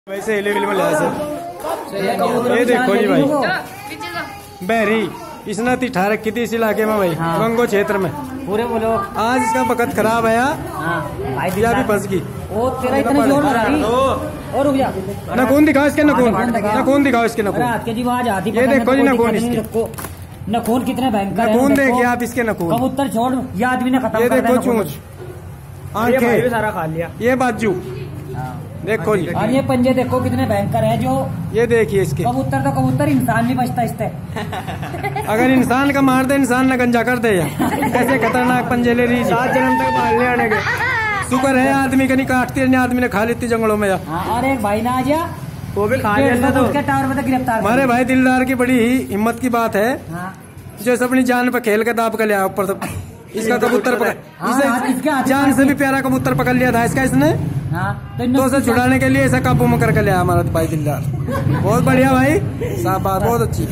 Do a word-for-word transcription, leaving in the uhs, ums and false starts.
वैसे हिले विल में ले से ये देखो जी भाई बहरी इसने ती ठा रखी थी इस इलाके में भाई हाँ। गंगो क्षेत्र में पूरे बोलो आज इसका वक्त खराब आया हाँ। भी फंस गई तेरा इतना जोर लगा रही और रुक जा नखून दिखाओ इसके नखून नखून दिखाओ इसके नखून ये देखो जी नखून इसके नखून कितने भयंकर नखून देखिए आप इसके नखून कबूतर छोड़ ये आदमी ने खत्म ये देखो चूंच आंखें सारा खा लिया ये बाजू देखो जी और ये पंजे देखो कितने भयंकर है जो ये देखिए इसके कबूतर तो कबूतर इंसान नहीं बचता इससे अगर इंसान का मार दे इंसान न गंजा कर दे ऐसे खतरनाक पंजे ले रही सात जन्म तक पालने आने के शुक्र है आदमी का नहीं काटती नहीं आदमी ने खा लेती जंगलों में और एक भाई ना आ जा वो भी खा लेता तो उसके टावर में गिरफ्तार हमारे भाई दिलदार की बड़ी ही हिम्मत की बात है जो अपनी जान पे खेल के दाब कर लिया ऊपर तो इसका कबूतर पकड़ जान से भी प्यारा कबूतर पकड़ लिया था इसका इसने तो उसे छुड़ाने के लिए ऐसा काबू में करके लिया हमारा भाई दिलदार बहुत बढ़िया भाई साहब बात बहुत अच्छी।